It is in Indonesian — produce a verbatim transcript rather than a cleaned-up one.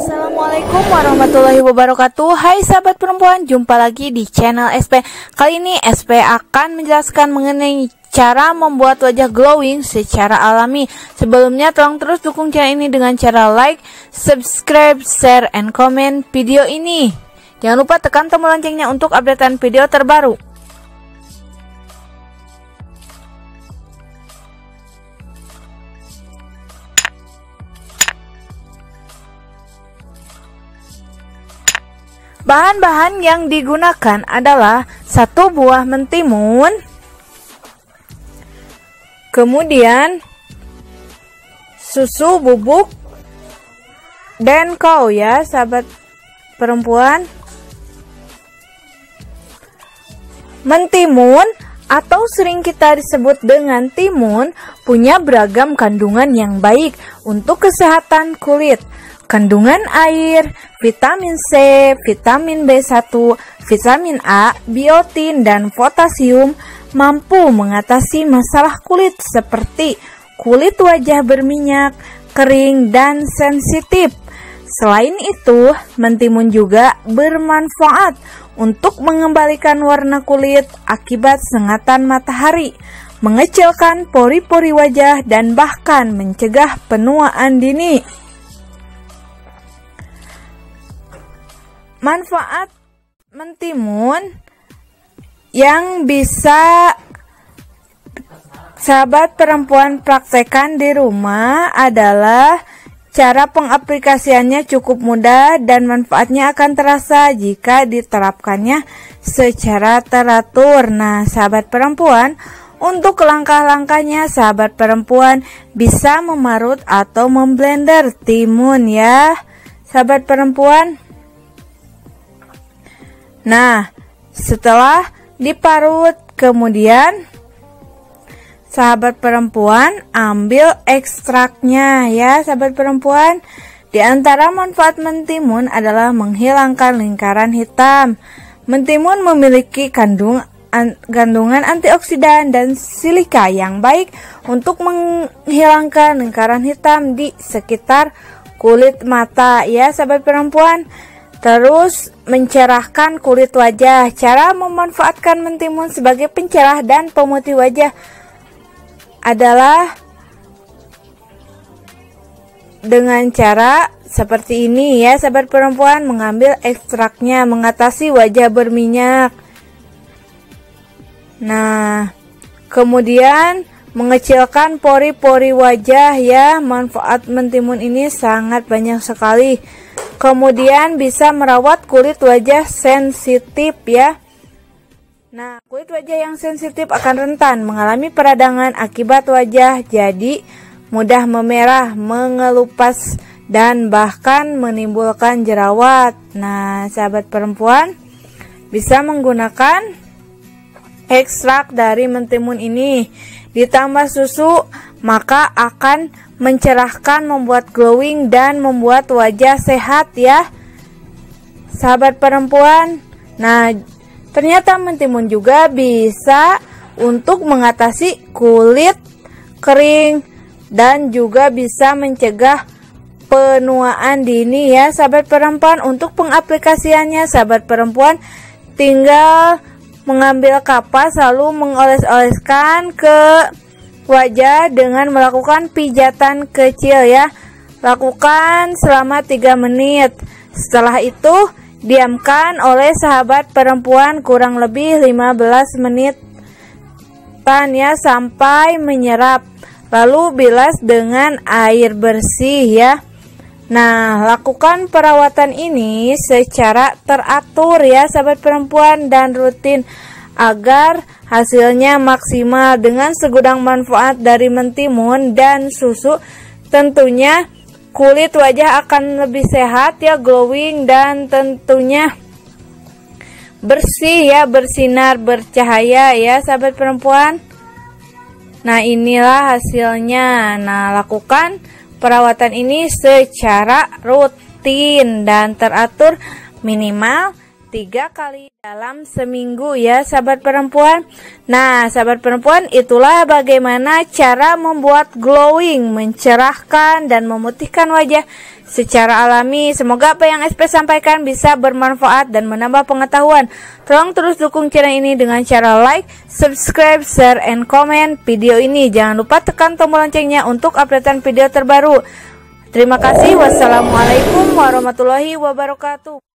Assalamualaikum warahmatullahi wabarakatuh. Hai sahabat perempuan, jumpa lagi di channel S P. Kali ini S P akan menjelaskan mengenai cara membuat wajah glowing secara alami. Sebelumnya tolong terus dukung channel ini dengan cara like, subscribe, share, and comment video ini. Jangan lupa tekan tombol loncengnya untuk updatean video terbaru. Bahan-bahan yang digunakan adalah satu buah mentimun, kemudian susu bubuk Denkau ya sahabat perempuan. Mentimun atau sering kita disebut dengan timun punya beragam kandungan yang baik untuk kesehatan kulit. Kandungan air, vitamin C, vitamin B satu, vitamin A, biotin, dan potasium mampu mengatasi masalah kulit seperti kulit wajah berminyak, kering, dan sensitif. Selain itu, mentimun juga bermanfaat untuk mengembalikan warna kulit akibat sengatan matahari, mengecilkan pori-pori wajah, dan bahkan mencegah penuaan dini. Manfaat mentimun yang bisa sahabat perempuan praktekkan di rumah adalah cara pengaplikasiannya cukup mudah dan manfaatnya akan terasa jika diterapkannya secara teratur. Nah, sahabat perempuan, untuk langkah-langkahnya sahabat perempuan bisa memarut atau memblender timun ya, sahabat perempuan. Nah, setelah diparut, kemudian sahabat perempuan ambil ekstraknya ya, sahabat perempuan. Di antara manfaat mentimun adalah menghilangkan lingkaran hitam. Mentimun memiliki kandung an, kandungan antioksidan dan silika yang baik untuk menghilangkan lingkaran hitam di sekitar kulit mata ya, sahabat perempuan. Terus mencerahkan kulit wajah. Cara memanfaatkan mentimun sebagai pencerah dan pemutih wajah adalah dengan cara seperti ini ya, sahabat perempuan. Mengambil ekstraknya, mengatasi wajah berminyak. Nah, kemudian mengecilkan pori-pori wajah ya. Manfaat mentimun ini sangat banyak sekali. Kemudian bisa merawat kulit wajah sensitif ya. Nah, kulit wajah yang sensitif akan rentan mengalami peradangan akibat wajah jadi mudah memerah, mengelupas, dan bahkan menimbulkan jerawat. Nah, sahabat perempuan bisa menggunakan ekstrak dari mentimun ini ditambah susu, maka akan mencerahkan, membuat glowing, dan membuat wajah sehat ya, sahabat perempuan. Nah, ternyata mentimun juga bisa untuk mengatasi kulit kering dan juga bisa mencegah penuaan dini ya, sahabat perempuan. Untuk pengaplikasiannya sahabat perempuan tinggal mengambil kapas lalu mengoles-oleskan ke wajah dengan melakukan pijatan kecil ya. Lakukan selama tiga menit. Setelah itu diamkan oleh sahabat perempuan kurang lebih lima belas menit ya sampai menyerap. Lalu bilas dengan air bersih ya. Nah, lakukan perawatan ini secara teratur ya, sahabat perempuan, dan rutin agar hasilnya maksimal. Dengan segudang manfaat dari mentimun dan susu, tentunya kulit wajah akan lebih sehat ya, glowing, dan tentunya bersih ya, bersinar, bercahaya ya, sahabat perempuan. Nah, inilah hasilnya. Nah, lakukan perawatan ini secara rutin dan teratur minimal tiga kali dalam seminggu ya sahabat perempuan. Nah sahabat perempuan, itulah bagaimana cara membuat glowing, mencerahkan dan memutihkan wajah secara alami. Semoga apa yang S P sampaikan bisa bermanfaat dan menambah pengetahuan. Tolong terus dukung channel ini dengan cara like, subscribe, share, and comment video ini. Jangan lupa tekan tombol loncengnya untuk updatean video terbaru. Terima kasih. Wassalamualaikum warahmatullahi wabarakatuh.